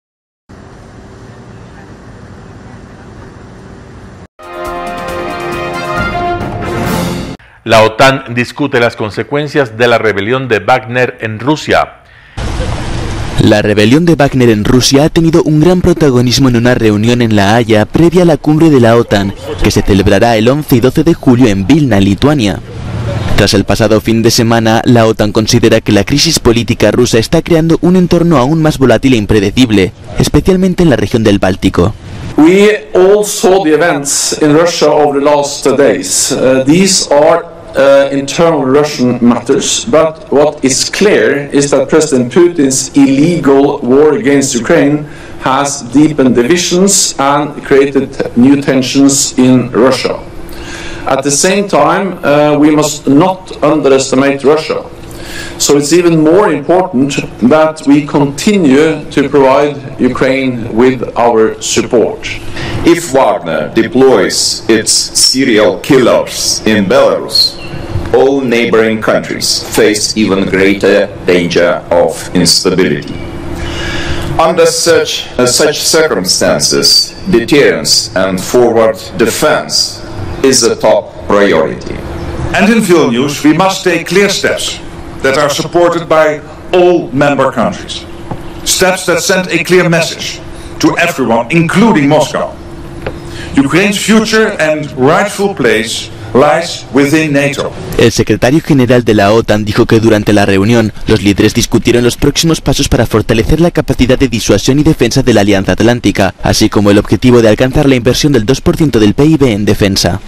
La OTAN discute las consecuencias de la rebelión de Wagner en Rusia. La rebelión de Wagner en Rusia ha tenido un gran protagonismo en una reunión en La Haya previa a la cumbre de la OTAN, que se celebrará el once y doce de julio en Vilna, Lituania. Tras el pasado fin de semana, la OTAN considera que la crisis política rusa está creando un entorno aún más volátil e impredecible, especialmente en la región del Báltico. We all saw the events in Russia over the last days. Uh, these are uh, internal Russian matters, but what is clear is that President Putin's illegal war against Ukraine has deepened divisions and created new tensions in Russia. At the same time, uh, we must not underestimate Russia. So it's even more important that we continue to provide Ukraine with our support. If Wagner deploys its serial killers in Belarus, all neighboring countries face even greater danger of instability. Under such, uh, such circumstances, deterrence and forward defense is a top priority. And in Vilnius, we must take clear steps that are supported by all member countries. Steps that send a clear message to everyone, including Moscow. Ukraine's future and rightful place lies within NATO. El secretario general de la OTAN dijo que durante la reunión los líderes discutieron los próximos pasos para fortalecer la capacidad de disuasión y defensa de la Alianza Atlántica, así como el objetivo de alcanzar la inversión del dos por ciento del P I B en defensa.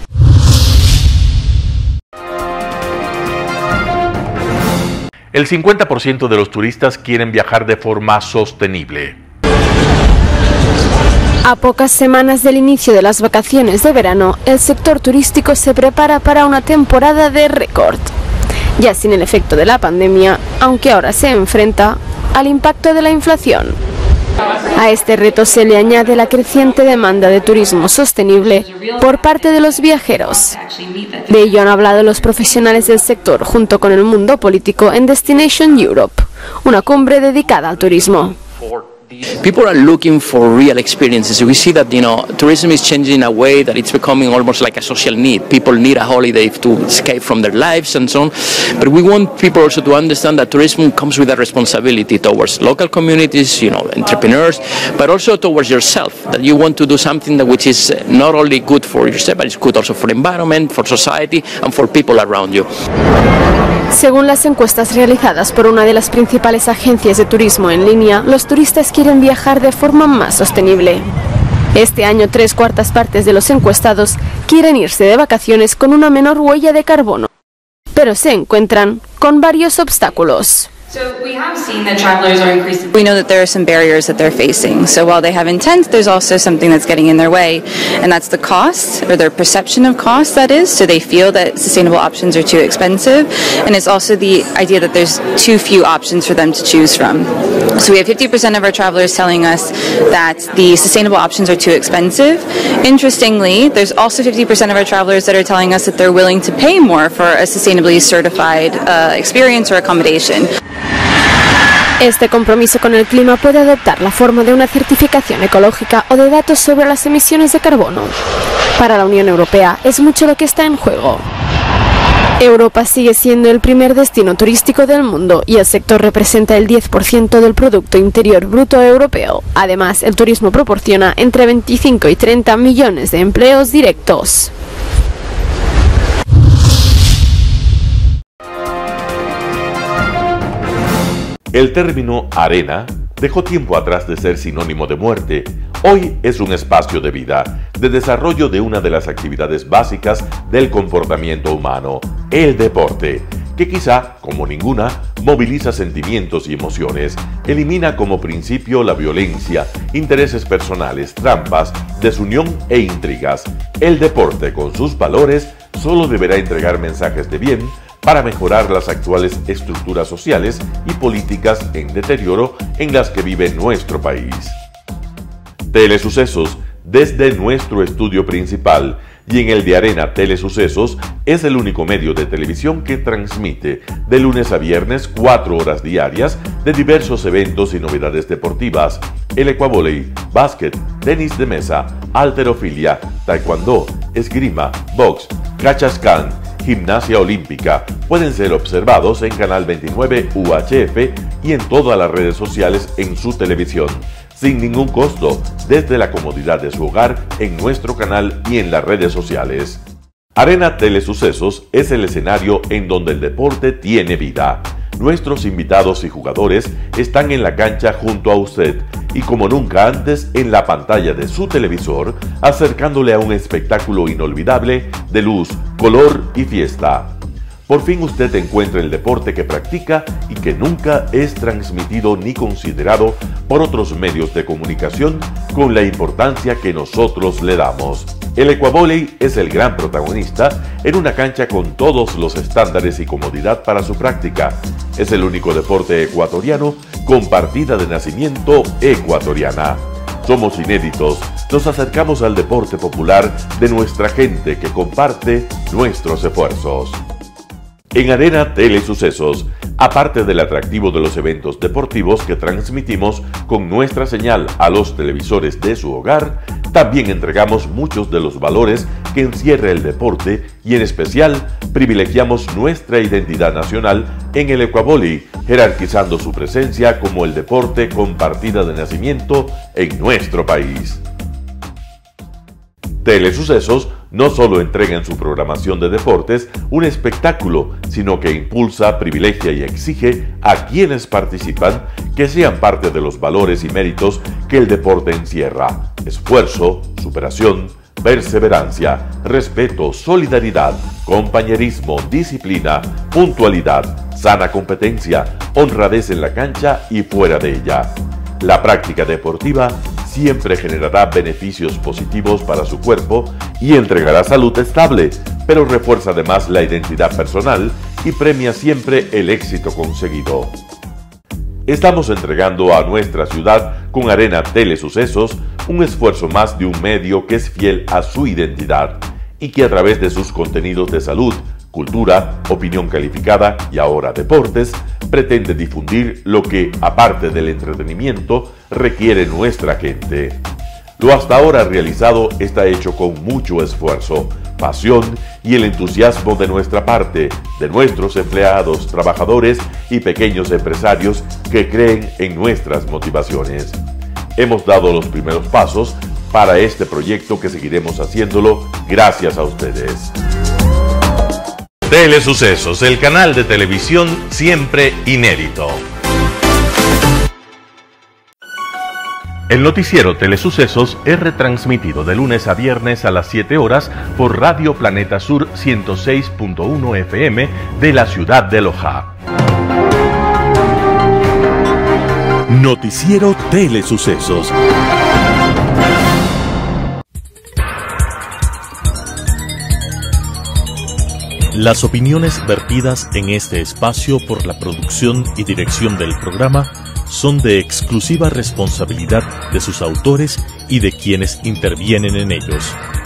El cincuenta por ciento de los turistas quieren viajar de forma sostenible. A pocas semanas del inicio de las vacaciones de verano, el sector turístico se prepara para una temporada de récord. Ya sin el efecto de la pandemia, aunque ahora se enfrenta al impacto de la inflación. A este reto se le añade la creciente demanda de turismo sostenible por parte de los viajeros. De ello han hablado los profesionales del sector junto con el mundo político en Destination Europe, una cumbre dedicada al turismo. People are looking for real experiences. We see that, you know, tourism is changing in a way that it's becoming almost like a social need. People need a holiday to escape from their lives and so on. But we want people also to understand that tourism comes with a responsibility towards local communities, you know, entrepreneurs, but also towards yourself. That you want to do something that which is not only good for yourself, but it's good also for the environment, for society, and for people around you. Según las encuestas realizadas por una de las principales agencias de turismo en línea, los turistas quieren viajar de forma más sostenible. Este año, tres cuartas partes de los encuestados quieren irse de vacaciones con una menor huella de carbono, pero se encuentran con varios obstáculos. We know that there are some barriers that they're facing. So while they have intent, there's also something that's getting in their way, and that's the cost, or their perception of cost, that is. So they feel that sustainable options are too expensive, and it's also the idea that there's too few options for them to choose from. So we have fifty percent of our travelers telling us that the sustainable options are too expensive. Interestingly, there's also fifty percent of our travelers that are telling us that they're willing to pay more for a sustainably certified uh, experience or accommodation. Este compromiso con el clima puede adoptar la forma de una certificación ecológica o de datos sobre las emisiones de carbono. Para la Unión Europea es mucho lo que está en juego. Europa sigue siendo el primer destino turístico del mundo y el sector representa el diez por ciento del Producto Interior Bruto europeo. Además, el turismo proporciona entre veinticinco y treinta millones de empleos directos. El término arena dejó tiempo atrás de ser sinónimo de muerte. Hoy es un espacio de vida, de desarrollo de una de las actividades básicas del comportamiento humano, el deporte, que quizá, como ninguna, moviliza sentimientos y emociones, elimina como principio la violencia, intereses personales, trampas, desunión e intrigas. El deporte, con sus valores, solo deberá entregar mensajes de bien para mejorar las actuales estructuras sociales y políticas en deterioro en las que vive nuestro país. Telesucesos, desde nuestro estudio principal y en el de Arena Telesucesos, es el único medio de televisión que transmite de lunes a viernes cuatro horas diarias de diversos eventos y novedades deportivas: el ecuavóley, básquet, tenis de mesa, halterofilia, taekwondo, esgrima, box, cachascán, gimnasia olímpica. Pueden ser observados en Canal veintinueve U H F y en todas las redes sociales en su televisión, sin ningún costo, desde la comodidad de su hogar, en nuestro canal y en las redes sociales. Arena Telesucesos es el escenario en donde el deporte tiene vida. Nuestros invitados y jugadores están en la cancha junto a usted y como nunca antes en la pantalla de su televisor, acercándole a un espectáculo inolvidable de luz, color y fiesta. Por fin usted encuentra el deporte que practica y que nunca es transmitido ni considerado por otros medios de comunicación con la importancia que nosotros le damos. El ecuavóley es el gran protagonista en una cancha con todos los estándares y comodidad para su práctica. Es el único deporte ecuatoriano con partida de nacimiento ecuatoriana. Somos inéditos, nos acercamos al deporte popular de nuestra gente que comparte nuestros esfuerzos. En Arena Telesucesos, aparte del atractivo de los eventos deportivos que transmitimos con nuestra señal a los televisores de su hogar, también entregamos muchos de los valores que encierra el deporte y en especial privilegiamos nuestra identidad nacional en el ecuavóley, jerarquizando su presencia como el deporte con partida de nacimiento en nuestro país. Telesucesos no solo entrega en su programación de deportes un espectáculo, sino que impulsa, privilegia y exige a quienes participan que sean parte de los valores y méritos que el deporte encierra: esfuerzo, superación, perseverancia, respeto, solidaridad, compañerismo, disciplina, puntualidad, sana competencia, honradez en la cancha y fuera de ella. La práctica deportiva siempre generará beneficios positivos para su cuerpo y entregará salud estable, pero refuerza además la identidad personal y premia siempre el éxito conseguido. Estamos entregando a nuestra ciudad con Arena Telesucesos un esfuerzo más de un medio que es fiel a su identidad y que a través de sus contenidos de salud, cultura, opinión calificada y ahora deportes, pretende difundir lo que, aparte del entretenimiento, requiere nuestra gente. Lo hasta ahora realizado está hecho con mucho esfuerzo, pasión y el entusiasmo de nuestra parte, de nuestros empleados, trabajadores y pequeños empresarios que creen en nuestras motivaciones. Hemos dado los primeros pasos para este proyecto que seguiremos haciéndolo gracias a ustedes. Telesucesos, el canal de televisión siempre inédito. El noticiero Telesucesos es retransmitido de lunes a viernes a las siete horas por Radio Planeta Sur ciento seis punto uno F M de la ciudad de Loja. Noticiero Telesucesos. Las opiniones vertidas en este espacio por la producción y dirección del programa son de exclusiva responsabilidad de sus autores y de quienes intervienen en ellos.